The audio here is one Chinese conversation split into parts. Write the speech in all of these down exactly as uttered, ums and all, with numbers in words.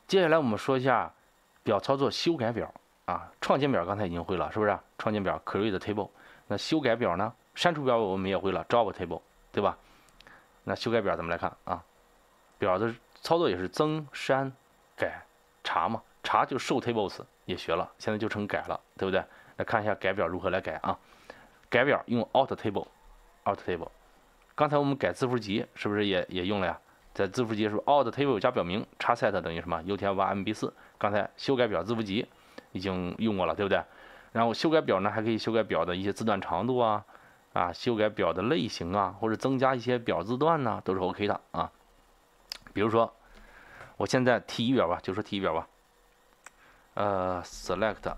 接下来我们说一下表操作修改表啊，创建表刚才已经会了，是不是？创建表 create table， 那修改表呢？删除表我们也会了 drop table， 对吧？那修改表咱们来看啊，表的操作也是增、删、改、查嘛，查就 show tables 也学了，现在就成改了，对不对？来看一下改表如何来改啊？改表用 alt table，alt table。刚才我们改字符集是不是也也用了呀？在字符集的时候 alt table 加表名叉 set 等于什么 U T F 八 M B 四。刚才修改表字符集已经用过了，对不对？然后修改表呢，还可以修改表的一些字段长度啊，啊，修改表的类型啊，或者增加一些表字段呢、啊，都是 OK 的啊。比如说，我现在 T 一表吧，就说 T 一表吧，呃 ，select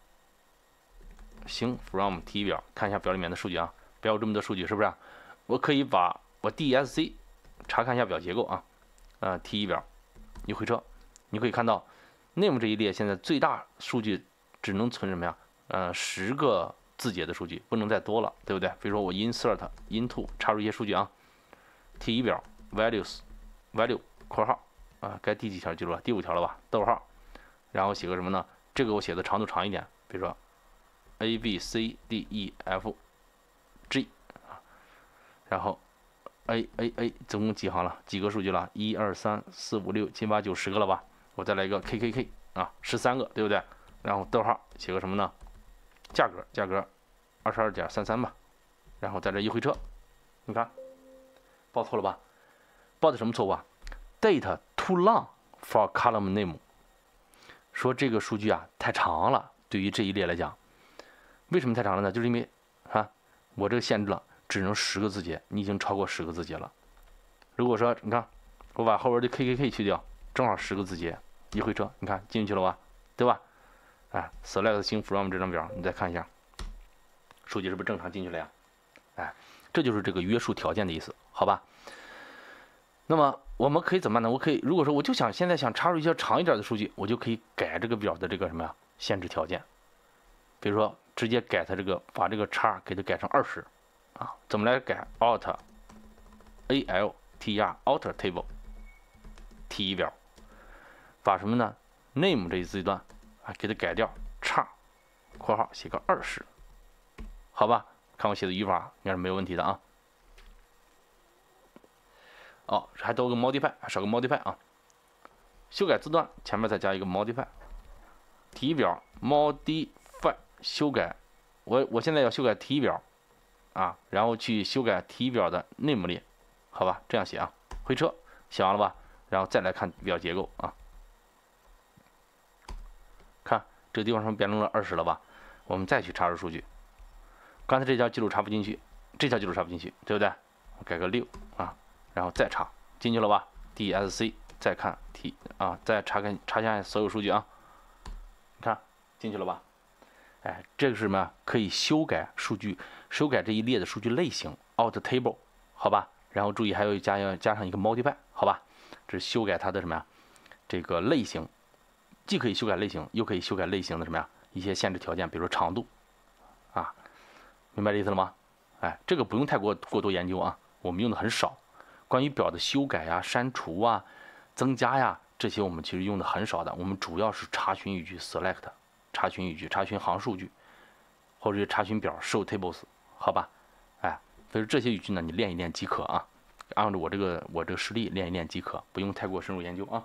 行 from T 一表，看一下表里面的数据啊，不要有这么多数据，是不是？我可以把我 D S C 查看一下表结构啊，呃 T 一表一回车，你可以看到 name 这一列现在最大数据只能存什么呀？呃，十个字节的数据，不能再多了，对不对？比如说我 insert into 插入一些数据啊 ，T 一表 values value 括号啊，该第几条记住了？第五条了吧？逗号，然后写个什么呢？这个我写的长度长一点，比如说 A B C D E F G 啊，然后 A A A 总共几行了？几个数据了？一二三四五六七八九十个了吧？我再来一个 K K K 啊，十三个，对不对？然后逗号写个什么呢？价格价格二十二点三三吧，然后在这一回车，你看报错了吧？报的什么错误啊 ？Data too long for column name， 说这个数据啊太长了，对于这一列来讲，为什么太长了呢？就是因为啊，我这个限制了，只能十个字节，你已经超过十个字节了。如果说你看，我把后边的 K K K 去掉，正好十个字节，一回车，你看进去了吧？对吧？哎 ，select 新 from 这张表，你再看一下，数据是不是正常进去了呀？哎，这就是这个约束条件的意思，好吧？那么我们可以怎么办呢？我可以，如果说我就想现在想插入一些长一点的数据，我就可以改这个表的这个什么呀限制条件，比如说直接改它这个，把这个叉给它改成二十啊，怎么来改 ？alt A L T R alter table T 一表，把什么呢 ？name 这一字段。给它改掉，叉，括号写个二十，好吧？看我写的语法，应该是没有问题的啊。哦，还多个 modify， 少个 modify 啊。修改字段前面再加一个 modify。题表 modify 修改，我我现在要修改题表啊，然后去修改题表的 name 列，好吧？这样写啊，回车写完了吧？然后再来看表结构啊。看这个地方上变成了二十了吧？我们再去插入数据，刚才这条记录插不进去，这条记录插不进去，对不对？我改个六啊，然后再插进去了吧 ？D S C 再看 T 啊，再查看查下所有数据啊，你看进去了吧？哎，这个是什么呀？可以修改数据，修改这一列的数据类型 ，alt table， 好吧？然后注意还要加要加上一个 modify， 好吧？这是修改它的什么呀？这个类型。既可以修改类型，又可以修改类型的什么呀？一些限制条件，比如说长度，啊，明白这意思了吗？哎，这个不用太过过多研究啊，我们用的很少。关于表的修改呀、删除啊、增加呀，这些我们其实用的很少的。我们主要是查询语句 select， 查询语句、查询行数据，或者是查询表 show tables， 好吧？哎，所以这些语句呢，你练一练即可啊，按照我这个我这个实例练一练即可，不用太过深入研究啊。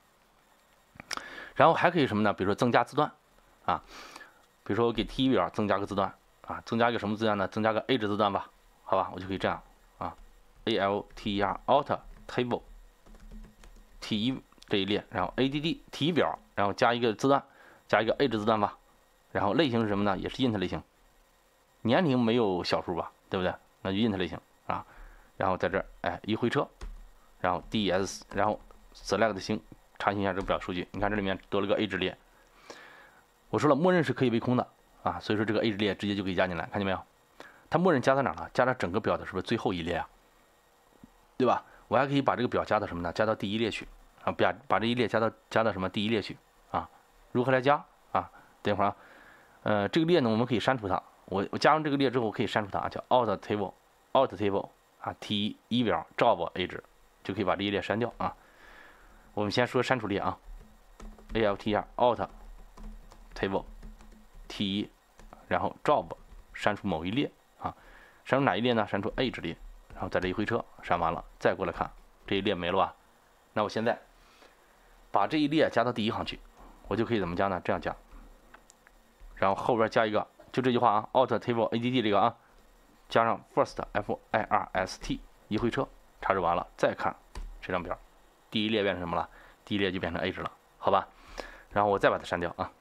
然后还可以什么呢？比如说增加字段，啊，比如说我给 T 一表增加个字段，啊，增加一个什么字段呢？增加个 A 值字段吧，好吧，我就可以这样啊 ，A L T E R alter table T 一这一列，然后 A D D T 一表，然后加一个字段，加一个 A 值字段吧，然后类型是什么呢？也是 int 类型，年龄没有小数吧，对不对？那就 int 类型啊，然后在这儿哎一回车，然后 D S， 然后 select 星。查询一下这个表数据，你看这里面多了个 A 值列，我说了，默认是可以为空的啊，所以说这个 A 值列直接就可以加进来，看见没有？它默认加到哪了？加到整个表的是不是最后一列啊？对吧？我还可以把这个表加到什么呢？加到第一列去啊，把把这一列加到加到什么第一列去啊？如何来加啊？等一会儿啊，呃，这个列呢我们可以删除它，我我加上这个列之后我可以删除它啊，叫 alt table alt table 啊 T 一表 drop A 值，就可以把这一列删掉啊。我们先说删除列啊， altr alt table t 一，然后 job 删除某一列啊，删除哪一列呢？删除 age 列，然后在这一回车删完了，再过来看这一列没了吧？那我现在把这一列加到第一行去，我就可以怎么加呢？这样加，然后后边加一个，就这句话啊 alt table add 这个啊，加上 first f i r s t 一回车查找完了，再看这张表，第一列变成什么了？第一列就变成 age 了，好吧？然后我再把它删掉啊。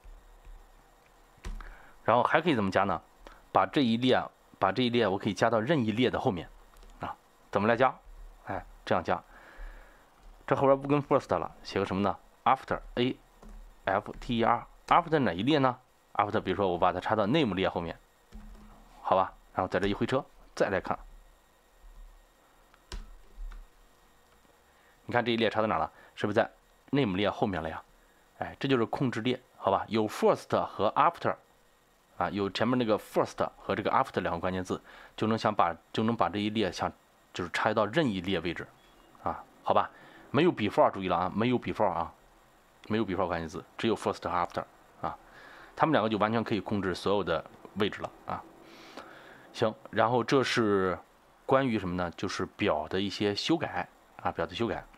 然后还可以怎么加呢？把这一列，把这一列我可以加到任意列的后面啊。怎么来加？哎，这样加。这后边不跟 first 了，写个什么呢 ？after a f t e r after 哪一列呢 ？after 比如说我把它插到 name 列后面，好吧？然后在这一回车再来看，你看这一列插到哪了？是不是在 name 列后面了呀？哎，这就是控制列，好吧？有 first 和 after。啊，有前面那个 first 和这个 after 两个关键字，就能想把就能把这一列想就是拆到任意列位置，啊，好吧，没有 before 注意了啊，没有 before 啊，没有 before 关键字，只有 first 和 after 啊，他们两个就完全可以控制所有的位置了啊。行，然后这是关于什么呢？就是表的一些修改啊，表的修改。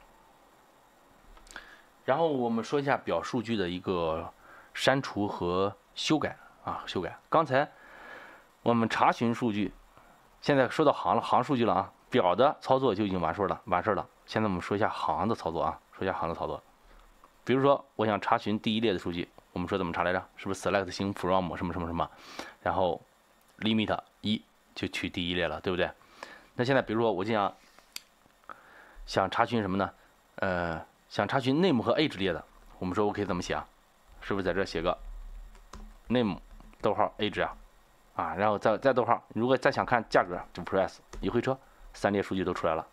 然后我们说一下表数据的一个删除和修改。啊，修改。刚才我们查询数据，现在说到行了，行数据了啊。表的操作就已经完事了，完事了。现在我们说一下行的操作啊，说一下行的操作。比如说，我想查询第一列的数据，我们说怎么查来着？是不是 select 星 from 什么什么什么，然后 limit 一就取第一列了，对不对？那现在比如说我就想想查询什么呢？呃，想查询 name 和 age 列的，我们说我可以怎么写啊？是不是在这写个 name？逗号 age 啊，啊，然后再再逗号，如果再想看价格，就 press 一回车，三列数据都出来了，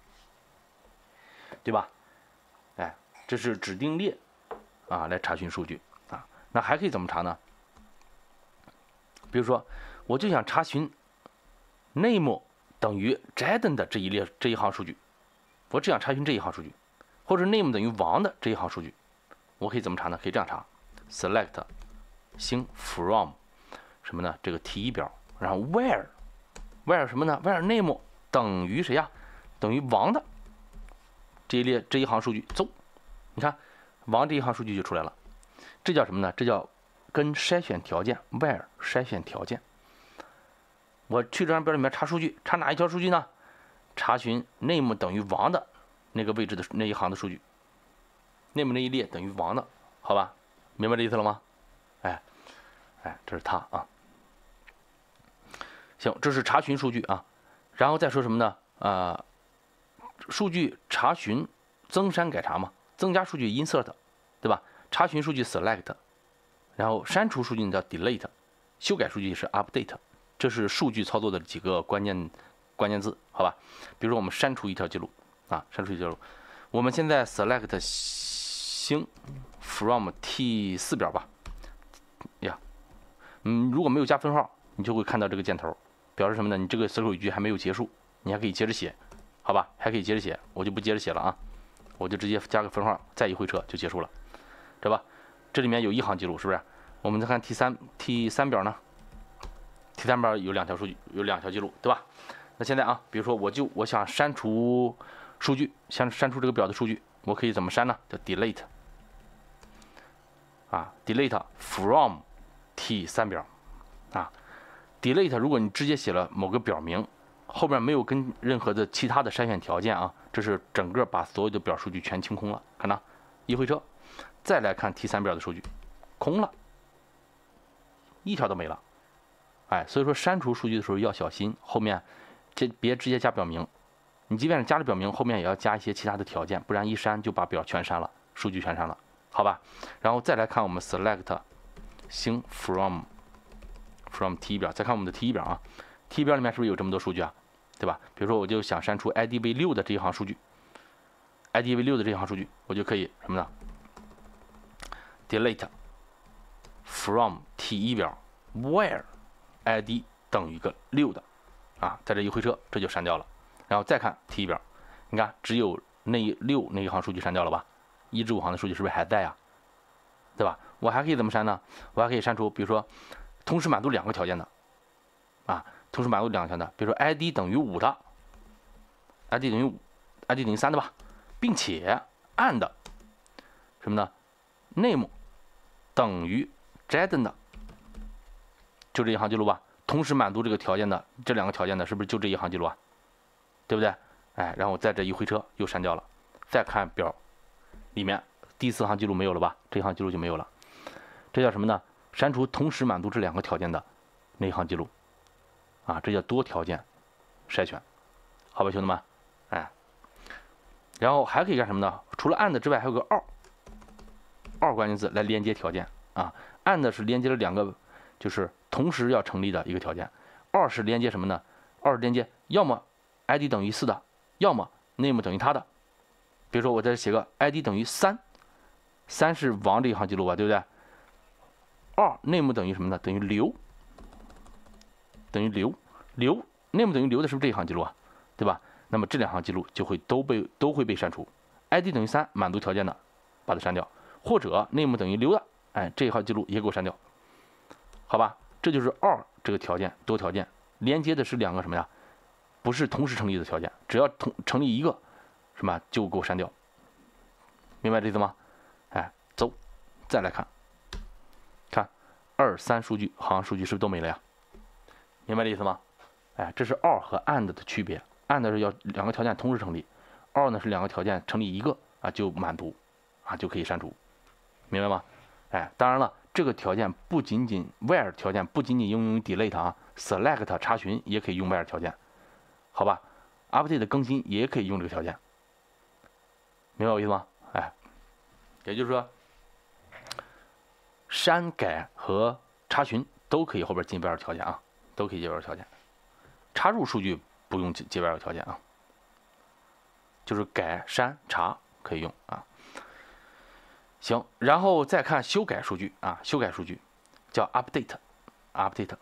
对吧？哎，这是指定列啊，来查询数据啊。那还可以怎么查呢？比如说，我就想查询 name 等于 Jaden 的这一列这一行数据，我只想查询这一行数据，或者 name 等于王的这一行数据，我可以怎么查呢？可以这样查 ：select 星 from 什么呢？这个 T 一表，然后 where where 什么呢 ？where name 等于谁呀？等于王的这一列这一行数据，走，你看王这一行数据就出来了。这叫什么呢？这叫跟筛选条件 where 筛选条件。我去这张表里面查数据，查哪一条数据呢？查询 name 等于王的那个位置的那一行的数据 ，name 那一列等于王的，好吧？明白这意思了吗？哎，哎，这是它啊。行，这是查询数据啊，然后再说什么呢？啊、呃，数据查询增删改查嘛，增加数据 insert， 对吧？查询数据 select， 然后删除数据叫 delete， 修改数据是 update， 这是数据操作的几个关键关键字，好吧？比如说我们删除一条记录啊，删除一条记录，我们现在 select 星 from T 四表吧，呀，嗯，如果没有加分号，你就会看到这个箭头。表示什么呢？你这个随口语句还没有结束，你还可以接着写，好吧？还可以接着写，我就不接着写了啊，我就直接加个分号，再一回车就结束了，对吧？这里面有一行记录，是不是？我们再看 T 三 T 三表呢 ？T 三表有两条数据，有两条记录，对吧？那现在啊，比如说我就我想删除数据，想删除这个表的数据，我可以怎么删呢？叫 delete 啊 ，delete from T 三表啊。delete 如果你直接写了某个表名，后边没有跟任何的其他的筛选条件啊，这是整个把所有的表数据全清空了，看到？一回车，再来看 T 三表的数据，空了，一条都没了。哎，所以说删除数据的时候要小心，后面这别直接加表名，你即便是加了表名，后面也要加一些其他的条件，不然一删就把表全删了，数据全删了，好吧？然后再来看我们 select 星 from from T 表，再看我们的 T 表啊 ，T 表里面是不是有这么多数据啊？对吧？比如说我就想删除 I D 为六的这一行数据 ，I D 为六的这一行数据，我就可以什么呢 ？delete from T 一表 where I D 等于个六的啊，在这一回车这就删掉了，然后再看 T 一表，你看只有那六那一行数据删掉了吧？一至五行的数据是不是还在呀？ 对吧？我还可以怎么删呢？我还可以删除，比如说同时满足两个条件的，啊，同时满足两个条件的，比如说 I D 等于五的 ，I D 等于五 ，I D 等于三的吧，并且 and 什么呢 ？name 等于 Jaden 的，就这一行记录吧。同时满足这个条件的这两个条件的，是不是就这一行记录啊？对不对？哎，然后我在这一回车又删掉了，再看表里面第四行记录没有了吧？这一行记录就没有了，这叫什么呢？删除同时满足这两个条件的那一行记录，啊，这叫多条件筛选，好吧，兄弟们，哎，然后还可以干什么呢？除了 and 之外，还有个 or， or 关键字来连接条件啊 ，and 是连接了两个，就是同时要成立的一个条件 ，or 是连接什么呢 ？or 连接要么 I D 等于四的，要么 name 等于他的。比如说我这写个 I D 等于三，三是王这一行记录吧，对不对？二 name 等于什么呢？等于刘，等于刘，刘 name 等于刘的是不是这一行记录啊？对吧？那么这两行记录就会都被都会被删除。I D 等于三满足条件的，把它删掉，或者 name 等于刘的，哎，这一行记录也给我删掉，好吧？这就是 or 这个条件多条件连接的是两个什么呀？不是同时成立的条件，只要同成立一个，什么就给我删掉，明白这意思吗？哎，走，再来看，看二三数据行数据是不是都没了呀？明白这意思吗？哎，这是 or 和 and 的区别 ，and 是要两个条件同时成立 ，or 呢是两个条件成立一个啊就满足，啊就可以删除，明白吗？哎，当然了，这个条件不仅仅 where 条件不仅仅应用于 delete 啊 ，select 查询也可以用 where 条件，好吧 ？update 更新也可以用这个条件，明白我意思吗？哎，也就是说，删改和查询都可以后边进 where 条件啊，都可以接 where 条件。插入数据不用接 where 条件啊，就是改、删、查可以用啊。行，然后再看修改数据啊，修改数据叫 update，update，update，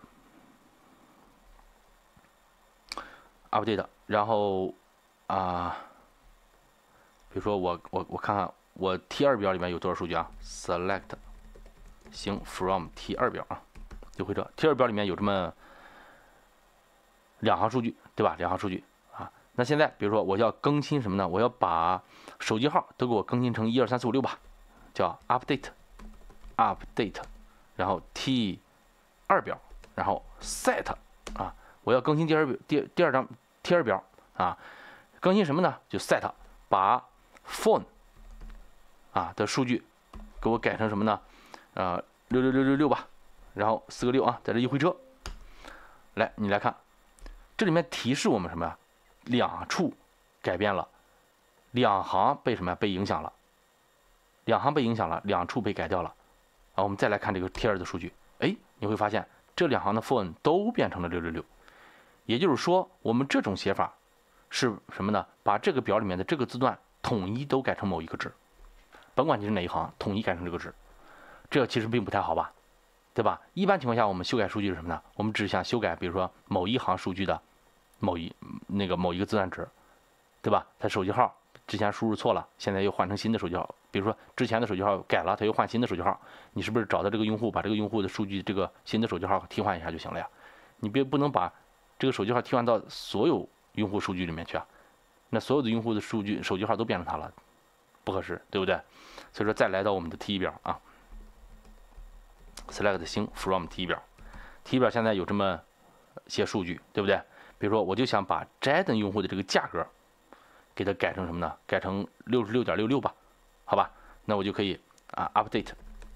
update, 然后啊，比如说我我我看看我 T 二表里面有多少数据啊 ？select 行 from T 二表啊，就会这 T 二表里面有这么两行数据，对吧？两行数据啊。那现在比如说我要更新什么呢？我要把手机号都给我更新成一二三四五六吧。叫 update update， 然后 T 二表，然后 set 啊，我要更新第二表第第二张 T 二表啊，更新什么呢？就 set 把 phone 啊的数据给我改成什么呢？呃，六六六六六吧，然后四个六啊，在这一回车，来你来看，这里面提示我们什么呀？两处改变了，两行被什么呀？被影响了。两行被影响了，两处被改掉了，啊，我们再来看这个 T 二的数据，哎，你会发现这两行的 phone 都变成了六六六，也就是说，我们这种写法是什么呢？把这个表里面的这个字段统一都改成某一个值，甭管你是哪一行，统一改成这个值，这其实并不太好吧，对吧？一般情况下，我们修改数据是什么呢？我们只想修改，比如说某一行数据的某一那个某一个字段值，对吧？它手机号之前输入错了，现在又换成新的手机号。比如说之前的手机号改了，他又换新的手机号，你是不是找到这个用户，把这个用户的数据这个新的手机号替换一下就行了呀？你别不能把这个手机号替换到所有用户数据里面去啊，那所有的用户的数据手机号都变成他了，不合适，对不对？所以说再来到我们的 T 一表啊 ，select 星 from T 一表 ，T 一表现在有这么些数据，对不对？比如说我就想把 Jaden 用户的这个价格给它改成什么呢？改成六十六点六六吧。好吧，那我就可以啊 update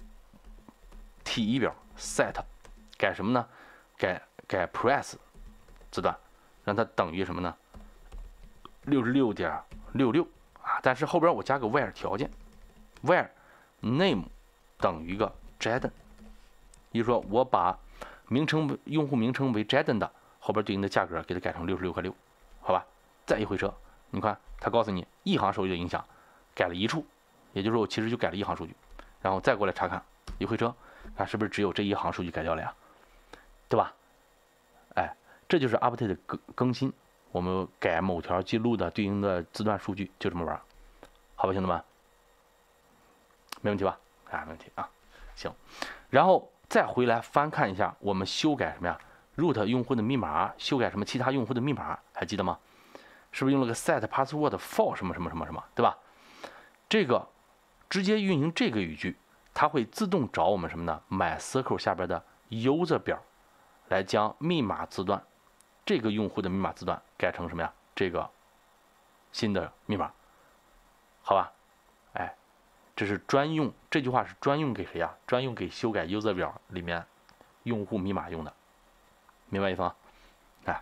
T 一表 set 改什么呢？改改 price 字段，让它等于什么呢？六十六点六六啊，但是后边我加个 where 条件 ，where name 等于个 Jaden， 也就是说我把名称用户名称为 Jaden 的后边对应的价格给它改成六十六块六，好吧？再一回车，你看它告诉你一行数据的影响改了一处。也就是说，我其实就改了一行数据，然后再过来查看一回车，看是不是只有这一行数据改掉了呀？对吧？哎，这就是 update 更更新，我们改某条记录的对应的字段数据，就这么玩，好吧，兄弟们，没问题吧？啊，没问题啊。 行，然后再回来翻看一下我们修改什么呀 ？root 用户的密码，修改什么其他用户的密码，还记得吗？是不是用了个 set password for 什么什么什么什么，对吧？这个直接运行这个语句，它会自动找我们什么呢 ？MySQL 下边的 user 表，来将密码字段，这个用户的密码字段改成什么呀？这个新的密码，好吧？哎，这是专用，这句话是专用给谁呀？专用给修改 user 表里面用户密码用的，明白意思吗？哎，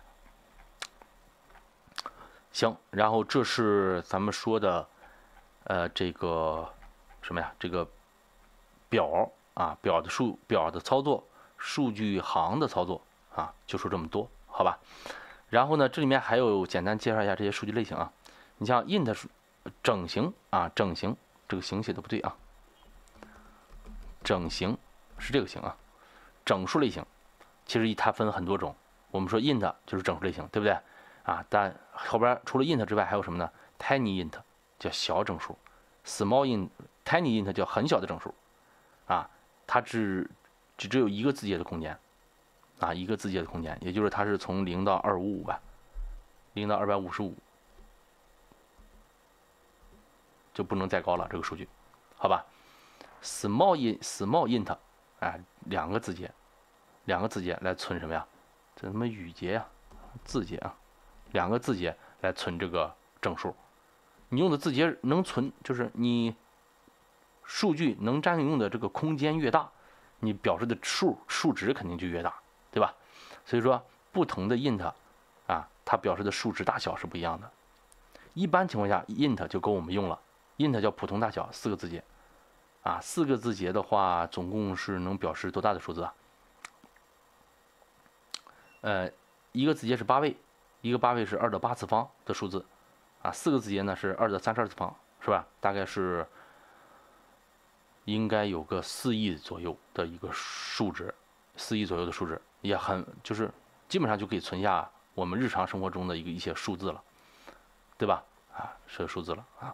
行，然后这是咱们说的，呃，这个什么呀？这个表啊，表的数表的操作，数据行的操作啊，就说这么多，好吧？然后呢，这里面还有简单介绍一下这些数据类型啊。你像 int 整形啊，整形这个形写的不对啊，整形是这个形啊，整数类型，其实它分很多种。我们说 int 就是整数类型，对不对啊？但后边除了 int 之外还有什么呢 ？tiny int 叫小整数 ，small int tiny int 叫很小的整数啊，它只只只有一个字节的空间啊，一个字节的空间，也就是它是从零到二五五吧，零到二百五十五。就不能再高了，这个数据，好吧 ？small int small int， 哎，两个字节，两个字节来存什么呀？这他妈语节呀，字节啊，两个字节来存这个整数。你用的字节能存，就是你数据能占用的这个空间越大，你表示的数数值肯定就越大，对吧？所以说，不同的 int 啊，它表示的数值大小是不一样的。一般情况下 ，int 就够我们用了。int 叫普通大小，四个字节，啊，四个字节的话，总共是能表示多大的数字啊？呃，一个字节是八位，一个八位是二的八次方的数字，啊，四个字节呢是二的三十二次方，是吧？大概是应该有个四亿左右的一个数值，四亿左右的数值，也很就是基本上就可以存下我们日常生活中的一个一些数字了，对吧？啊，是个数字了啊。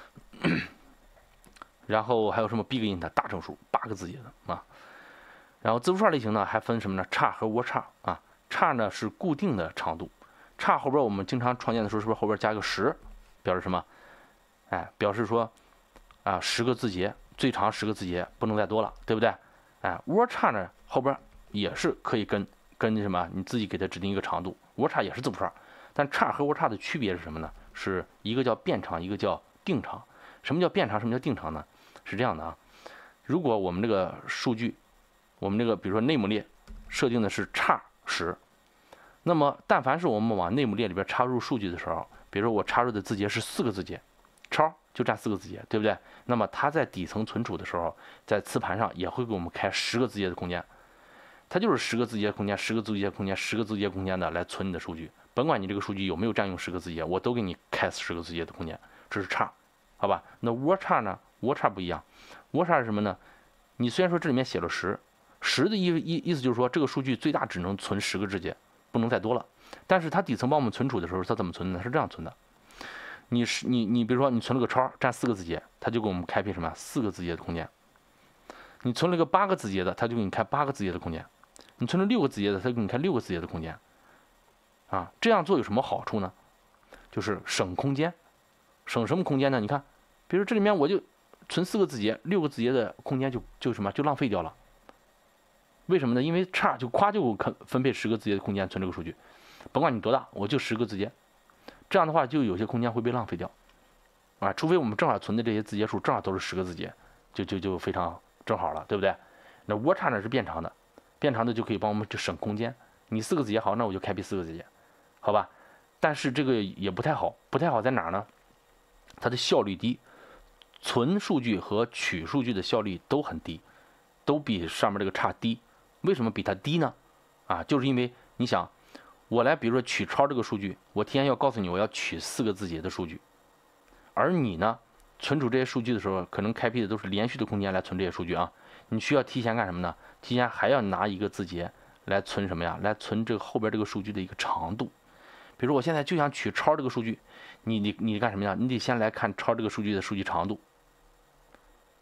然后还有什么 big int 大整数，八个字节的啊。然后字符串类型呢，还分什么呢？叉和窝叉啊。叉呢是固定的长度，叉后边我们经常创建的时候，是不是后边加个十，表示什么？哎，表示说啊，十个字节，最长十个字节，不能再多了，对不对？哎，窝叉呢后边也是可以跟跟什么？你自己给它指定一个长度，窝叉也是字符串，但叉和窝叉的区别是什么呢？是一个叫变长，一个叫定长。什么叫变长？什么叫定长呢？是这样的啊，如果我们这个数据，我们这个比如说内母列设定的是叉十，那么但凡是我们往内母列里边插入数据的时候，比如说我插入的字节是四个字节，超就占四个字节，对不对？那么它在底层存储的时候，在磁盘上也会给我们开十个字节的空间，它就是十个字节空间、十个字节空间、十个字节空间的来存你的数据，甭管你这个数据有没有占用十个字节，我都给你开十个字节的空间，这是叉。好吧，那窝叉呢？窝叉不一样，窝叉是什么呢？你虽然说这里面写了十，十的意意意思就是说这个数据最大只能存十个字节，不能再多了。但是它底层帮我们存储的时候，它怎么存的？是这样存的。你是你你比如说你存了个超，占四个字节，它就给我们开辟什么四个字节的空间。你存了个八个字节的，它就给你开八个字节的空间。你存了六个字节的，它就给你开六个字节的空间。啊，这样做有什么好处呢？就是省空间，省什么空间呢？你看。比如这里面我就存四个字节，六个字节的空间就就什么就浪费掉了。为什么呢？因为叉就夸就可分配十个字节的空间存这个数据，甭管你多大，我就十个字节。这样的话就有些空间会被浪费掉，啊，除非我们正好存的这些字节数正好都是十个字节，就就就非常正好了，对不对？那窝叉呢是变长的，变长的就可以帮我们就省空间。你四个字节好，那我就开辟四个字节，好吧？但是这个也不太好，不太好在哪儿呢？它的效率低。存数据和取数据的效率都很低，都比上面这个叉低。为什么比它低呢？啊，就是因为你想，我来比如说取超这个数据，我提前要告诉你我要取四个字节的数据，而你呢，存储这些数据的时候，可能开辟的都是连续的空间来存这些数据啊。你需要提前干什么呢？提前还要拿一个字节来存什么呀？来存这个后边这个数据的一个长度。比如说我现在就想取超这个数据，你你你干什么呀？你得先来看超这个数据的数据长度。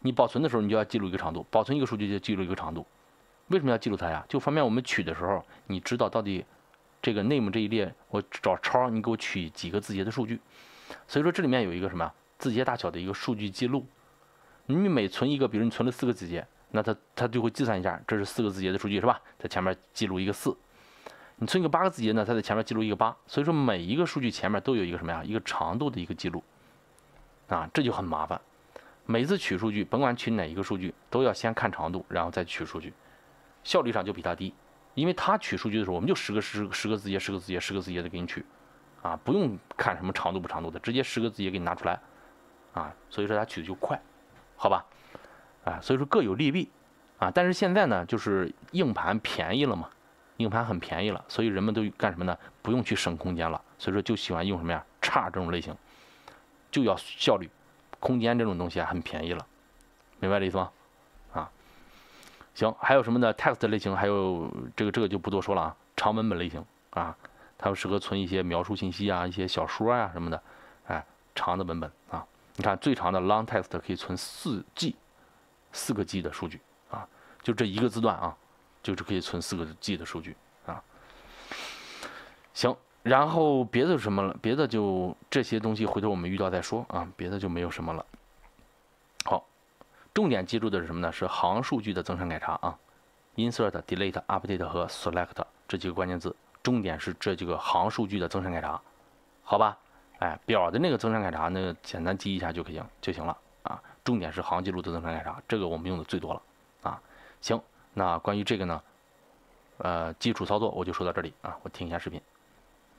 你保存的时候你就要记录一个长度，保存一个数据就记录一个长度。为什么要记录它呀？就方便我们取的时候，你知道到底这个 name 这一列我找超，你给我取几个字节的数据。所以说这里面有一个什么字节大小的一个数据记录。你每存一个，比如你存了四个字节，那它它就会计算一下，这是四个字节的数据是吧？在前面记录一个四。你存一个八个字节呢，它在前面记录一个八。所以说每一个数据前面都有一个什么呀？一个长度的一个记录。啊，这就很麻烦。每次取数据，甭管取哪一个数据，都要先看长度，然后再取数据。效率上就比它低，因为它取数据的时候，我们就十个十十个字节、十个字节、十个字节的给你取，啊，不用看什么长度不长度的，直接十个字节给你拿出来，啊，所以说它取的就快，好吧？啊，所以说各有利弊，啊，但是现在呢，就是硬盘便宜了嘛，硬盘很便宜了，所以人们都干什么呢？不用去省空间了，所以说就喜欢用什么呀？差这种类型，就要效率，空间这种东西啊很便宜了，明白这意思吗？啊。行，还有什么呢 ？text 类型，还有这个这个就不多说了啊。长文本类型啊，它适合存一些描述信息啊，一些小说啊什么的，哎，长的文本啊。你看最长的 long text 可以存四 G， 四个 G 的数据啊，就这一个字段啊，就是可以存四个 G 的数据啊。行，然后别的什么了？别的就这些东西，回头我们遇到再说啊，别的就没有什么了。好。重点记住的是什么呢？是行数据的增删改查啊 ，insert、delete、update 和 select 这几个关键字，重点是这几个行数据的增删改查，好吧？哎，表的那个增删改查呢，简单记一下就可以就行了啊。重点是行记录的增删改查，这个我们用的最多了啊。行，那关于这个呢，呃，基础操作我就说到这里啊，我停一下视频。